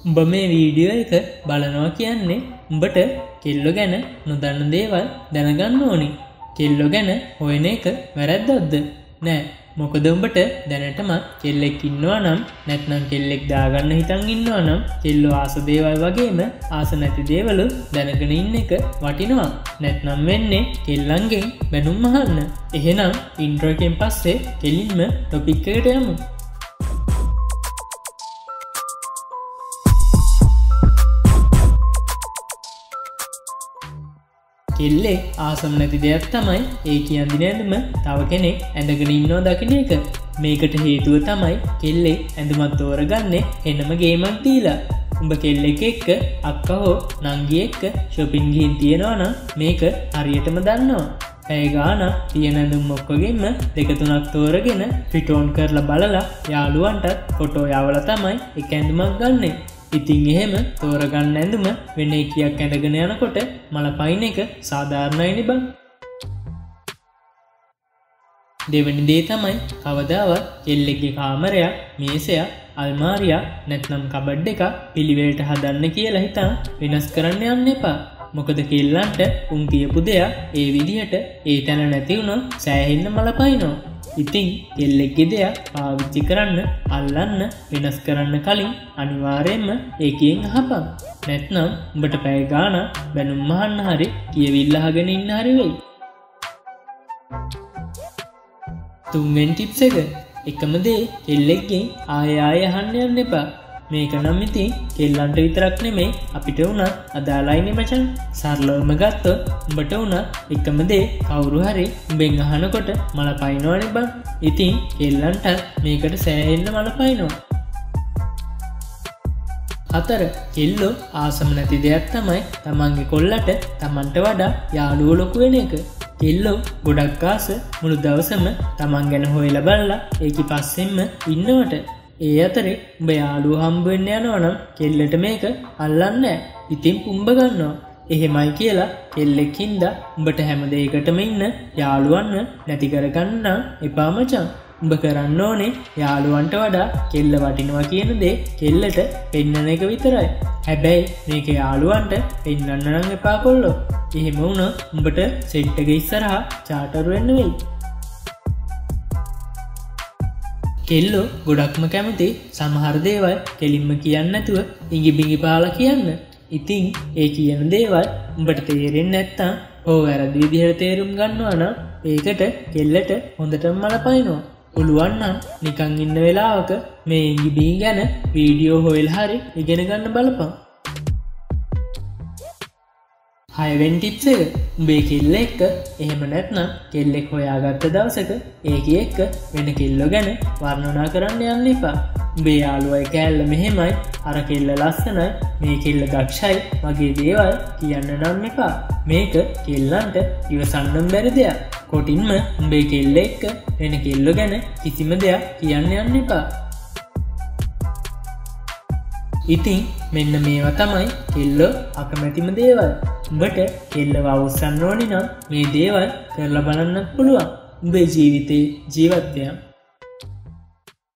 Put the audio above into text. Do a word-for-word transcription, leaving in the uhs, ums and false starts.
උඹ මේ වීඩියෝ එක බලනවා කියන්නේ උඹට කෙල්ලෝ ගැන නොදන්න දේවල් දැනගන්න ඕනි. කෙල්ලෝ ගැන හොයන එක වැරද්දක්ද? නෑ. මොකද උඹට දැනටම කෙල්ලෙක් ඉන්නවා නම් නැත්නම් කෙල්ලෙක් දාගන්න හිතන් ඉන්නවා නම් කෙල්ලෝ ආස දේවල් වගේම ආස නැති දේවල් දැනගෙන ඉන්න එක වටිනවා. නැත්නම් වෙන්නේ කෙල්ලන්ගෙන් බැනුම් අහන්න. එහෙනම් ඉන්ට්‍රෝ එකෙන් පස්සේ කෙලින්ම ටොපික් එකට යමු. කෙල්ලෙක් ආසම් නැති දෙයක් තමයි ඒ කියන්දි නැඳුම තව කෙනෙක් ඇඳගෙන ඉන්නවා දකින එක. මේකට හේතුව තමයි කෙල්ලෙක් ඇඳුමත් තෝරගන්නේ එනම ගේමක් දීලා. උඹ කෙල්ලෙක් එක්ක අක්කා හෝ නංගි එක්ක shopping ගිහින් තියනවා නම් මේක හරියටම දන්නවා. පැය ගානක් තියෙන ඇඳුම් ඔක්කොගෙම දෙක තුනක් තෝරගෙන ෆිට ඔන් කරලා බලලා යාළුවන්ට ෆොටෝ යවලා තමයි එක ඇඳුමක් ගන්නෙ. ඉතින් එහෙම තෝරගන්න ඇඳුම වෙන එකක් ඇඳගෙන යනකොට මල පයින් එක සාධාරණයිනේ බං. දෙවැනි දේ තමයි කවදාවත් කෙල්ලෙක්ගේ කාමරයක්, මේසයක්, අල්මාරියක් නැත්නම් කබඩ් එකක් පිළිවෙලට හදන්න කියලා හිතා වෙනස් කරන්න යන්න එපා. මොකද කෙල්ලන්ට උන් කියපු දෙයක් ඒ විදිහට ඒ තැන නැති වුණොත් සෑහෙන්න මල පයින්නවා. ඉතින් කෙල්ලෙක්ගේ දෙයක් පාවිච්චි කරන්න, අල්ලන්න, වෙනස් කරන්න කලින් අනිවාර්යයෙන්ම ඒකෙන් අහපන්. නැත්නම් උඹට පැය ගානක් බැනුම් අහන්න හරි කියවිල්ල අහගෙන ඉන්න හරි වෙයි. තුන්වෙනි ටිප්ස් එක එකම දේ කෙල්ලෙක්ගෙන් ආයෙ ආයෙ අහන්න යන්න එපා. මේක නම් ඉතින් කෙල්ලන්ට විතරක් නෙමෙයි අපිට වුණත් අදාළයිනේ මචං. සරලවම ගත්තොත් උඹට වුණත් එකම දේ කවුරු හරි උඹෙන් අහනකොට මල පයින්නවනේ බං. ඉතින් කෙල්ලන්ට මේකට සෑහෙන්න මල පයින්නවා. හතර කෙල්ලෝ ආසම නැති දෙයක් තමයි තමන්ගේ කොල්ලට තමන්ට වඩා යාළුවෝ ලොකු වෙන එක. කෙල්ලෝ ගොඩක් ආස මුළු දවසම තමන් ගැන හොයලා බලලා ඒකි පස්සෙන්ම ඉන්නවට. ඒ අතරේ උඹ යාළුවෝ හම්බ වෙන්න යනවා නම් කෙල්ලට මේක අල්ලන්නේ නැහැ. ඉතින් පුම්බ ගන්නවා. එහෙමයි කියලා කෙල්ලෙක් හින්දා උඹට හැම දෙයකටම ඉන්න යාළුවන්ව නැති කරගන්න එපා මචං. උඹ කරන්න ඕනේ යාළුවන්ට වඩා කෙල්ල වටිනවා කියන දේ කෙල්ලට පෙන්නන එක විතරයි. හැබැයි මේක යාළුවන්ට පෙන්නන්න නම් එපා කොල්ලෝ. එහෙම වුණොත් උඹට සෙට් එක ඉස්සරහා චාටර් වෙන්න වෙයි. කෙල්ලෝ ගොඩක්ම කැමති සමහර දේවල් කෙලින්ම කියන්න නැතුව ඉඟි බිඟි පාලා කියන්න. ඉතින් ඒ කියන දේවල් උඹට තේරෙන්නේ නැත්තම් ඕ වැරදි විදිහට තේරුම් ගන්නවා නම් ඒකට කෙල්ලට හොඳටම මල පයින්නවා. පුළුවන් නම් නිකන් ඉන්න වෙලාවක මේ ඉඟි බිඟි ගැන වීඩියෝ හොයලා හරි ඉගෙන ගන්න බලපන්. හයවෙනි ටිප්ස් එක උඹේ කෙල්ල එක්ක එහෙම නැත්නම් කෙල්ලෙක් හොයාගත්ත දවසක ඒකී එක්ක වෙන කෙල්ලෝ ගැන වර්ණනා කරන්න යන්න එපා. උඹේ යාළුවයි කෑල්ල මෙහෙමයි, අර කෙල්ල ලස්සනයි, මේ කෙල්ල දක්ෂයි වගේ දේවල් කියන්න නම් එපා. මේක කෙල්ලන්ට ඉවසන්න බැරි දෙයක්. කොටින්ම උඹේ කෙල්ල එක්ක වෙන කෙල්ලෝ ගැන කිසිම දෙයක් කියන්න යන්න එපා. ඉතින් මෙන්න මේවා තමයි කෙල්ලෝ අකමැතිම දේවල්. උඹට කෙල්ලව අවුස්සන්න ඕනේ නම් මේ දේවල් කරලා බලන්නත් පුළුවන්. උඹේ ජීවිතේ ජීවත් වෙන්න.